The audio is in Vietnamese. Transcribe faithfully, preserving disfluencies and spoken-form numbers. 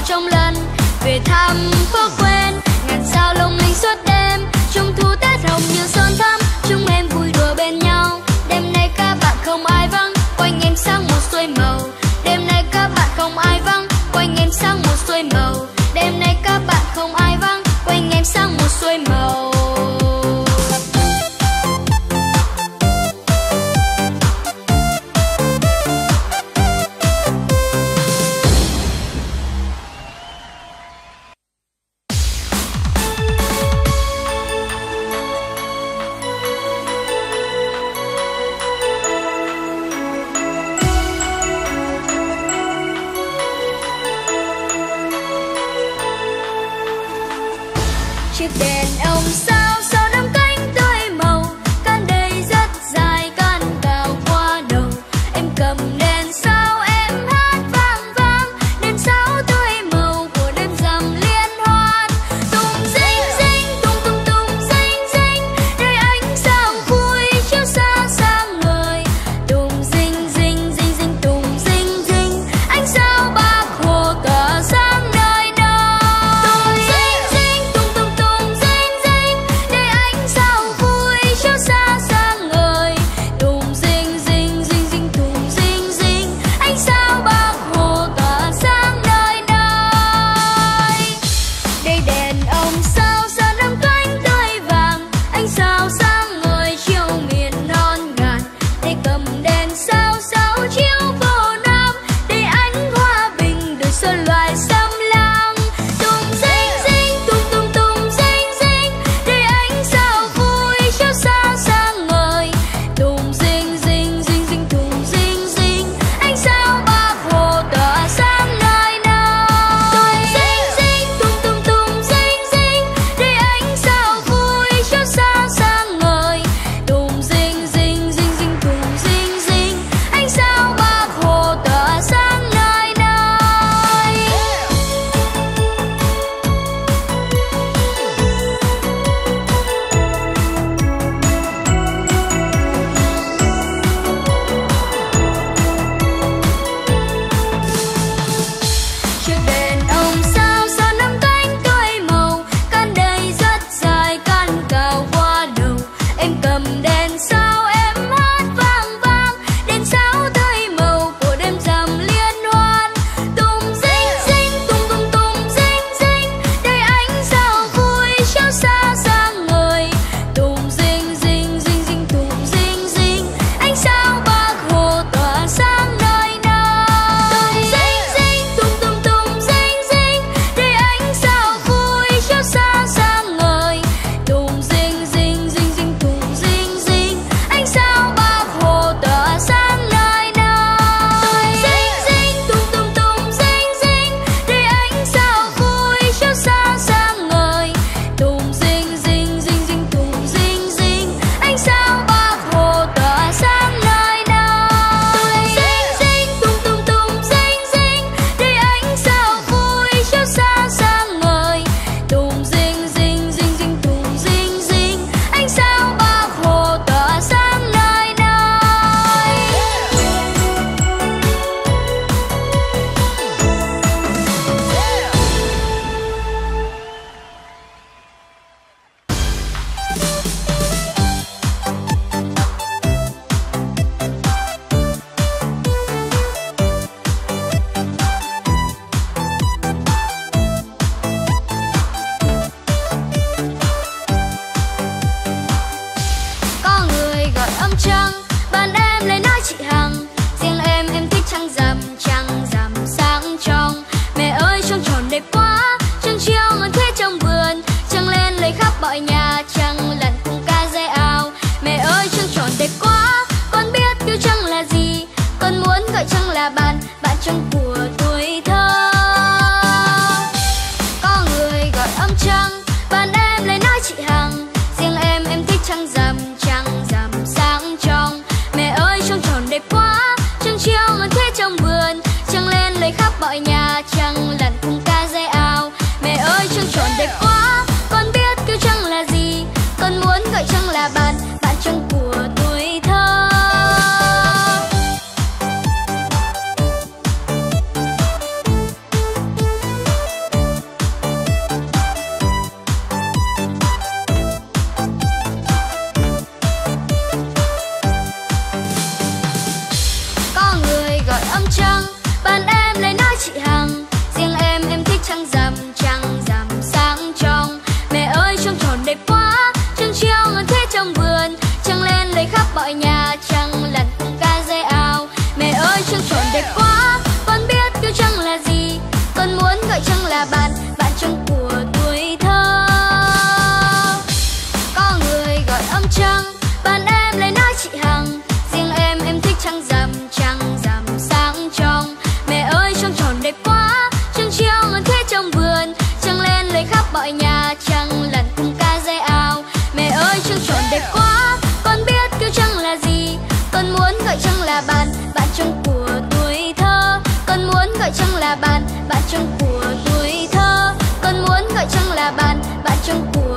trong lần về thăm phố quên. Ngàn sao lung linh suốt đêm, trung thu Tết hồng như son thắm, chúng em vui đùa bên nhau. Đêm nay các bạn không ai vắng, quanh em sáng một xuôi màu. Đêm nay các bạn không ai vắng, quanh em sáng một xuôi màu. Đêm nay các bạn không ai vắng, quanh em sáng một xuôi màu. Chiếc đèn ông sao sao đắm cánh tươi màu, cán đây rất dài cán cao qua đầu. Em cầm đèn sao em hát vang vang, đèn sao tươi màu của đêm rằm liên hoan. Tung rinh rinh tung tung tung rinh rinh, nơi ánh sao vui chiếu xa sang người. Tung rinh rinh rinh rinh tung rinh rinh, ánh sao Bác Hồ tỏa sáng nơi đây. Tung rinh rinh tung tung tung rinh rinh, trăng treo ngân thế trong vườn, trăng lên lấy khắp mọi nhà, trăng lần cùng ca dây ào. Mẹ ơi trăng tròn đẹp quá, con biết kêu trăng là gì. Con muốn gọi trăng là bạn, bạn trăng của tuổi thơ. Con muốn gọi trăng là bạn, bạn trăng của tuổi thơ. Con muốn gọi trăng là bạn, bạn trăng của